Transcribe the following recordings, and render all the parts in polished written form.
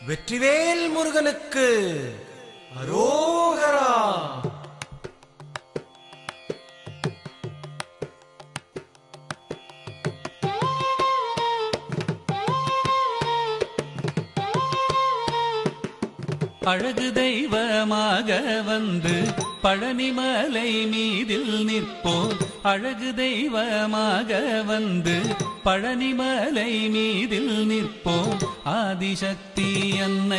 வெற்றிவேல் முருகனுக்கு அரோகரா. அழகு தெய்வமாக வந்து பழனிமலை மீதில் நிற்போம். அழகு தெய்வமாக வந்து பழனிமலை மீதில் நிற்போம். ஆதிசக்தி அன்னை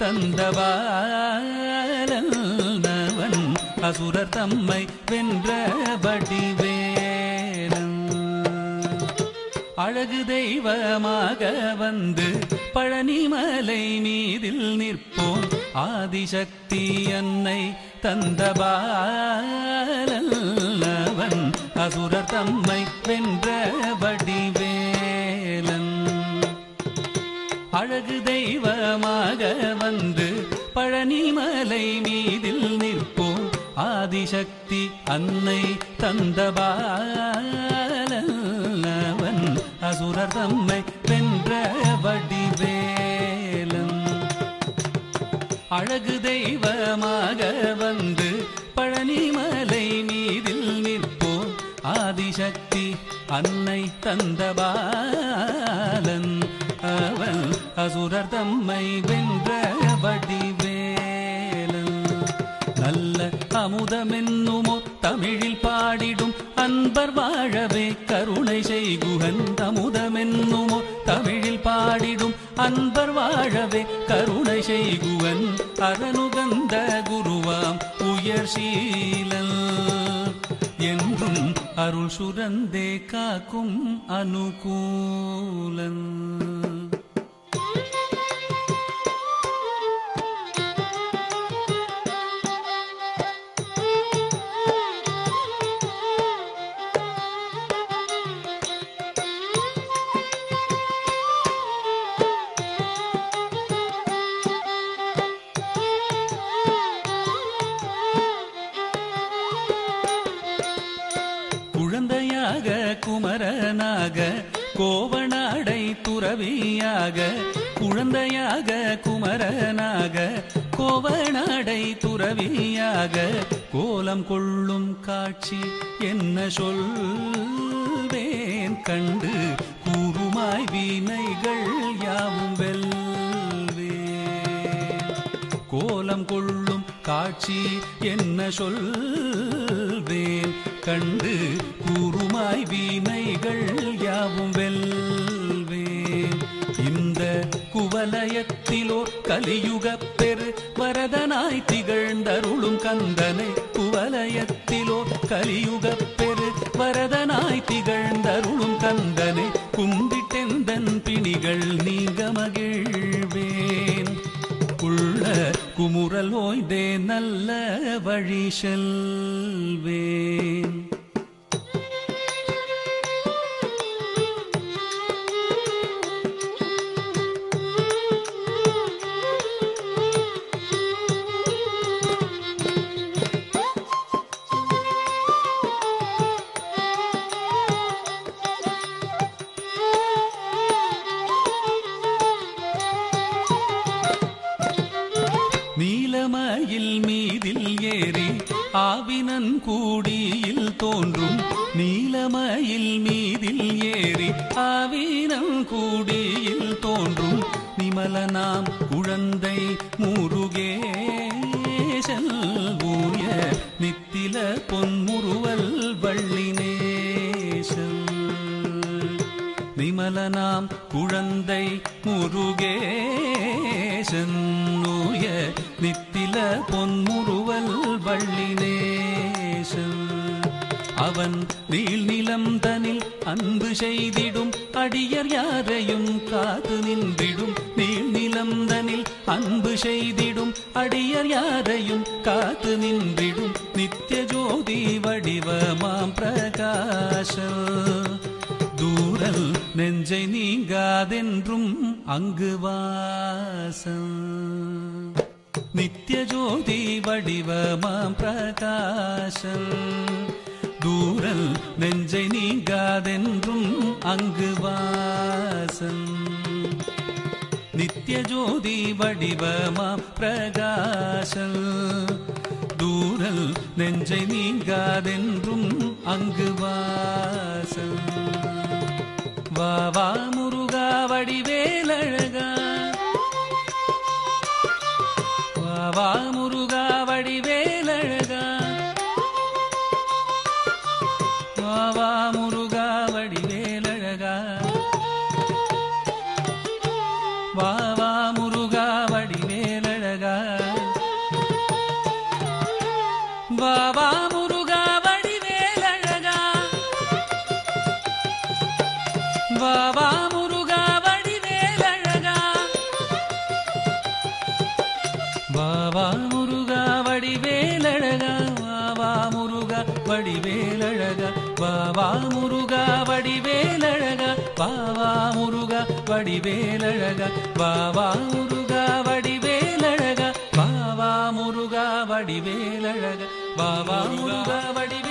தந்தவாளன் அசுரர் தம்மை வென்ற வடிவேலன். அழகு தெய்வமாக வந்து பழனிமலை மீதில் நிற்போம். ஆதிசக்தி அன்னை தந்தபாலன் அசுரர் தம்மை வென்ற வடிவேலன். அழகு தெய்வமாக வந்து பழனிமலை மீதில் நிற்போம். ஆதிசக்தி அன்னை தந்தபாலன் அசுரர் தம்மை வென்ற வடிவேலன். அழகு தெய்வமாக வந்து பழனிமலை மீதில் நிற்போம். ஆதிசக்தி அன்னை தந்தபாலன் அவன் அசுரர் தம்மை வென்ற வடிவேலன். நல்ல அமுதமென்னுமோ தமிழில் பாடிடும் அன்பர் வாழவே கருணை செய்குகன். அமுதமென்னுமோ தமிழில் பாடிடும் அன்பர் வாழவே கருணை செய்குவன். அரணுகந்த குருவாம் உயர் சீலன் என்றும் அருள் சுரந்தே காக்கும் அனுகூலன். குழந்தையாக குமரனாக கோவனாடை துறவியாக. குழந்தையாக குமரனாக கோவனாடை துறவியாக. கோலம் கொள்ளும் காட்சி என்ன சொல்வேன் கண்டு கூறுமாய் வினைகள் யாவும் வெல்வேன். கோலம் கொள்ளும் காட்சி என்ன சொல்வேன் கண்டு கூறுமாய் வினைகள் யாவும் வெல்வேன். இந்த குவலயத்திலோர் கலியுகப் பெரு வரதனாய் திகழ்ந்தருளும் கந்தனை. குவலயத்திலோர் கலியுகப் பெரு வரதனாய் திகழ்ந்தருளும் கந்தனை. கும்பிட்டெந்தன் பிணிகள் நீங்க மகிழ்வேன். உள்ள குமுறல் ஓய்ந்தே நல்ல வழி செல்வேன். நீலமயில் மீதில் ஏறி ஆவினன் கூடியில் தோன்றும். நீலமயில் மீதில் ஏறி ஆவினன் கூடியில் தோன்றும். நிமலனாம் குழந்தை முருகேசன் ஊய நித்தில பொன்முறுவல் வள்ளினேசன். நிமலனாம் குழந்தை முருகேசன் ஊய நித்தில பொன்முறுவல் வள்ளினேசன். அவன் நீள் நிலம் தனில் அன்பு செய்திடும் அடியர் யாரையும் காத்து நின்றிடும். நீள் நிலம் தனில் அன்பு செய்திடும் அடியர் யாரையும் காத்து நின்றிடும். நித்திய ஜோதி வடிவமாம் பிரகாச தூரல் நெஞ்சை நீங்காதென்றும் அங்கு வாசம். நித்திய ஜோதி வடிவமாம் பிரகாசம் தூரல் நெஞ்சை நீங்காதென்றும் அங்கு வாசம். நித்திய நித்திய ஜோதி வடிவமாம் பிரகாசல் தூரல் நெஞ்சை நீங்காதென்றும் அங்கு வாசல் வா வா முருகா வடிவேலழகா வா வா முருகா வடிவேலழகா வா வா முருகா வடிவேலழகா வா வா முருகா வடிவேலழகா வா வா முருகா வடிவேலழகா வா வா முருகா வடிவேலழகா வா வா முருகா வடிவேலழகா வா வா முருகா வடிவேலழகா வா வா முருகா வடிவேலழகா வா வா முருகா வடிவேலழகா வா வா முருகா வடிவேலழகா வா வா முருகா வடிவேலழகா வா வா முருகா வடிவேலழகா